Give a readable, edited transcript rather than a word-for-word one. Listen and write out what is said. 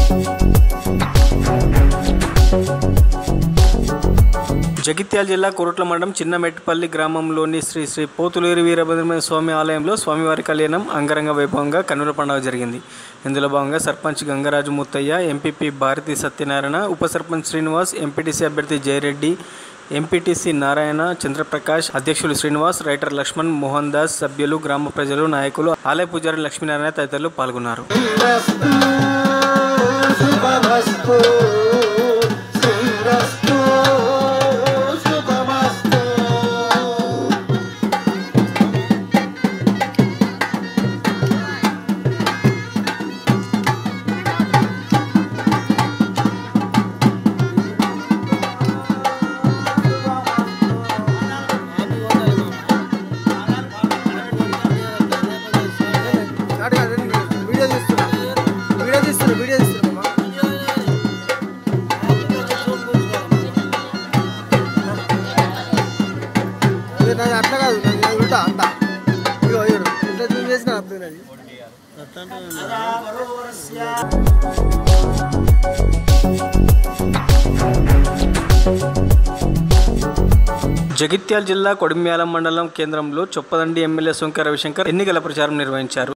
జగిత్యాల జిల్లా కొరుట్ల మండలం చిన్నమెట్టిపల్లి గ్రామంలోని శ్రీ శ్రీ పోతులూరి వీరభద్రస్వామి స్వామి ఆలయంలో స్వామివారి కళ్యాణం అంగరంగ వైభవంగా కన్నుల పండుగ జరిగింది. ఇందులో భాగంగా సర్పంచ్ గంగరాజు ముత్తయ్య, ఎంపీపీ భారతి సత్యనారాయణ, ఉప సర్పంచ్ శ్రీనివాస్, ఎంపీటీసీ అభ్యర్థి జయరెడ్డి, ఎంపీటీసీ నారాయణ, చంద్రప్రకాష్, అధ్యక్షులు శ్రీనివాస్, రైటర్ లక్ష్మణ్, మోహన్ దాస్, సభ్యులు, గ్రామ ప్రజలు, నాయకులు, ఆలయ పూజారి లక్ష్మీనారాయణ తదితరులు పాల్గొన్నారు. అట్లా కాదు ఉంటా అంతా ఇట్లా చేసిన జగిత్యాల జిల్లా కొడిమ్యాల మండలం కేంద్రంలో చొప్పదండి ఎమ్మెల్యే సొంక రవిశంకర్ ఎన్నికల ప్రచారం నిర్వహించారు.